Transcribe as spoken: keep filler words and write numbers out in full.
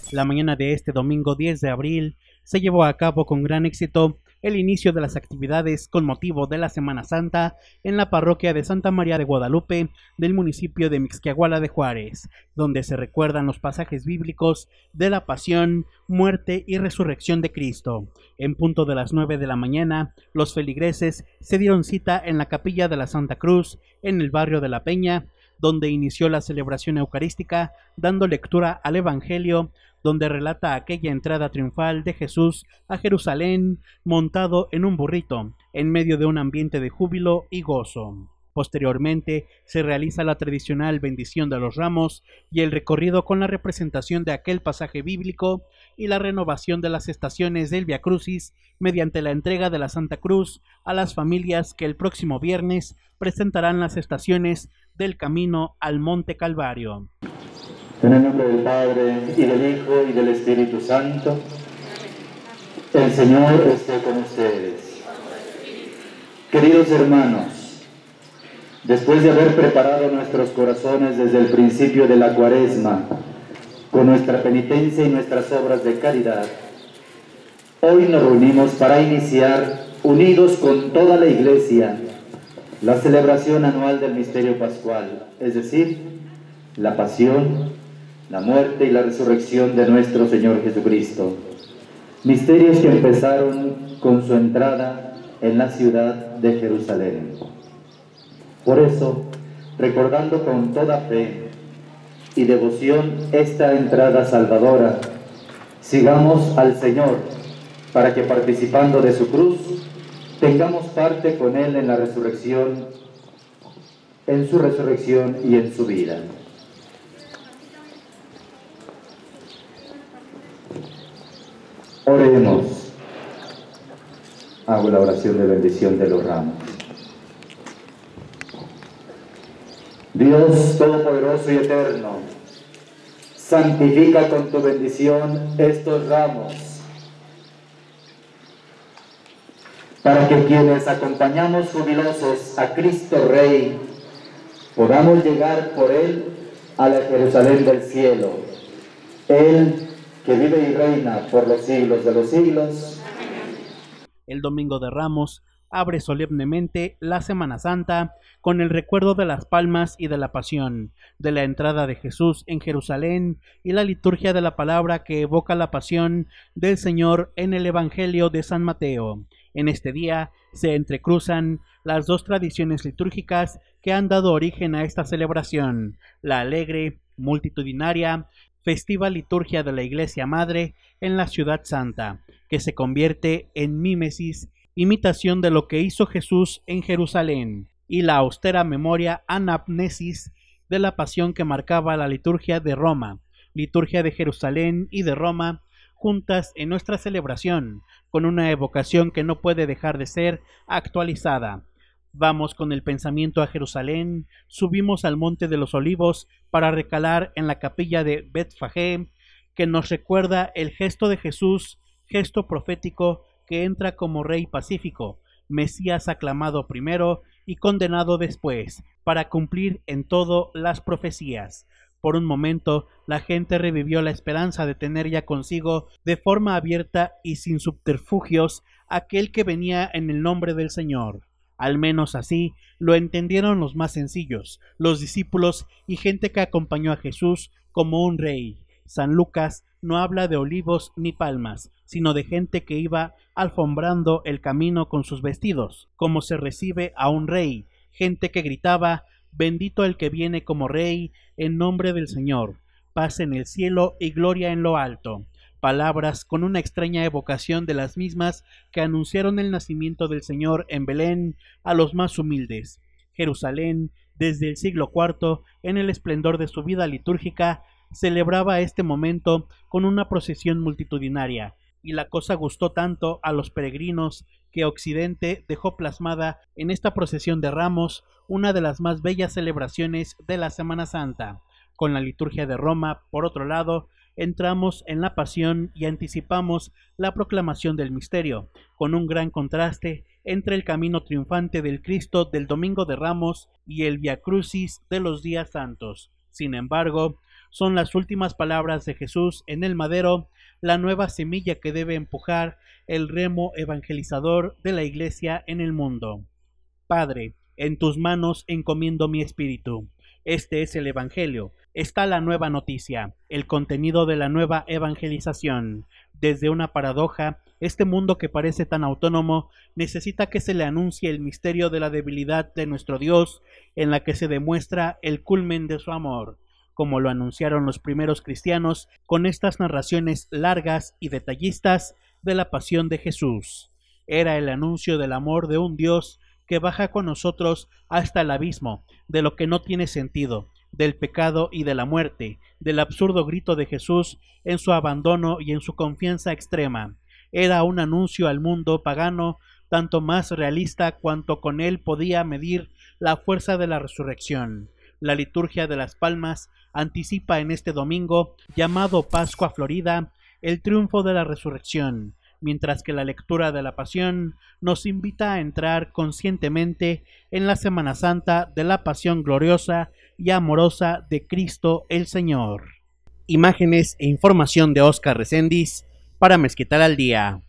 La mañana de este domingo diez de abril se llevó a cabo con gran éxito el inicio de las actividades con motivo de la Semana Santa en la parroquia de Santa María de Guadalupe del municipio de Mixquiahuala de Juárez, donde se recuerdan los pasajes bíblicos de la pasión, muerte y resurrección de Cristo. En punto de las nueve de la mañana, los feligreses se dieron cita en la capilla de la Santa Cruz, en el barrio de La Peña, donde inició la celebración eucarística, dando lectura al Evangelio, donde relata aquella entrada triunfal de Jesús a Jerusalén montado en un burrito, en medio de un ambiente de júbilo y gozo. Posteriormente se realiza la tradicional bendición de los ramos y el recorrido con la representación de aquel pasaje bíblico y la renovación de las estaciones del Via Crucis mediante la entrega de la Santa Cruz a las familias que el próximo viernes presentarán las estaciones del camino al Monte Calvario. En el nombre del Padre, y del Hijo, y del Espíritu Santo, el Señor esté con ustedes. Queridos hermanos, después de haber preparado nuestros corazones desde el principio de la Cuaresma, con nuestra penitencia y nuestras obras de caridad, hoy nos reunimos para iniciar, unidos con toda la Iglesia, la celebración anual del Misterio Pascual, es decir, la pasión, la muerte y la resurrección de nuestro Señor Jesucristo. Misterios que empezaron con su entrada en la ciudad de Jerusalén. Por eso, recordando con toda fe y devoción esta entrada salvadora, sigamos al Señor para que, participando de su cruz, tengamos parte con Él en la resurrección, en su resurrección y en su vida. Oremos. Hago la oración de bendición de los ramos. Dios Todopoderoso y Eterno, santifica con tu bendición estos ramos, para que quienes acompañamos jubilosos a Cristo Rey, podamos llegar por Él a la Jerusalén del cielo. Él que vive y reina por los siglos de los siglos. El Domingo de Ramos abre solemnemente la Semana Santa con el recuerdo de las palmas y de la pasión, de la entrada de Jesús en Jerusalén y la liturgia de la palabra que evoca la pasión del Señor en el Evangelio de San Mateo. En este día se entrecruzan las dos tradiciones litúrgicas que han dado origen a esta celebración, la alegre, multitudinaria, festiva liturgia de la Iglesia Madre en la Ciudad Santa, que se convierte en mímesis, imitación de lo que hizo Jesús en Jerusalén, y la austera memoria anamnesis de la pasión que marcaba la liturgia de Roma, liturgia de Jerusalén y de Roma, juntas en nuestra celebración, con una evocación que no puede dejar de ser actualizada. Vamos con el pensamiento a Jerusalén, subimos al Monte de los Olivos para recalar en la capilla de Betfagé, que nos recuerda el gesto de Jesús, gesto profético que entra como Rey pacífico, Mesías aclamado primero y condenado después, para cumplir en todo las profecías. Por un momento, la gente revivió la esperanza de tener ya consigo, de forma abierta y sin subterfugios, aquel que venía en el nombre del Señor. Al menos así lo entendieron los más sencillos, los discípulos y gente que acompañó a Jesús como un rey. San Lucas no habla de olivos ni palmas, sino de gente que iba alfombrando el camino con sus vestidos, como se recibe a un rey, gente que gritaba: bendito el que viene como rey, en nombre del Señor, paz en el cielo y gloria en lo alto. Palabras con una extraña evocación de las mismas que anunciaron el nacimiento del Señor en Belén a los más humildes. Jerusalén, desde el siglo cuarto, en el esplendor de su vida litúrgica, celebraba este momento con una procesión multitudinaria, y la cosa gustó tanto a los peregrinos que Occidente dejó plasmada en esta procesión de ramos una de las más bellas celebraciones de la Semana Santa. Con la liturgia de Roma, por otro lado, entramos en la pasión y anticipamos la proclamación del misterio, con un gran contraste entre el camino triunfante del Cristo del Domingo de Ramos y el Via Crucis de los días santos. Sin embargo, son las últimas palabras de Jesús en el madero, la nueva semilla que debe empujar el remo evangelizador de la Iglesia en el mundo. Padre, en tus manos encomiendo mi espíritu. Este es el Evangelio. Está la nueva noticia, el contenido de la nueva evangelización. Desde una paradoja, este mundo que parece tan autónomo necesita que se le anuncie el misterio de la debilidad de nuestro Dios, en la que se demuestra el culmen de su amor, como lo anunciaron los primeros cristianos con estas narraciones largas y detallistas de la pasión de Jesús. Era el anuncio del amor de un Dios que baja con nosotros hasta el abismo, de lo que no tiene sentido, del pecado y de la muerte, del absurdo grito de Jesús en su abandono y en su confianza extrema. Era un anuncio al mundo pagano, tanto más realista cuanto con él podía medir la fuerza de la resurrección. La liturgia de las Palmas anticipa en este domingo, llamado Pascua Florida, el triunfo de la resurrección, mientras que la lectura de la Pasión nos invita a entrar conscientemente en la Semana Santa de la Pasión gloriosa y amorosa de Cristo el Señor. Imágenes e información de Óscar Reséndiz para Mezquital al Día.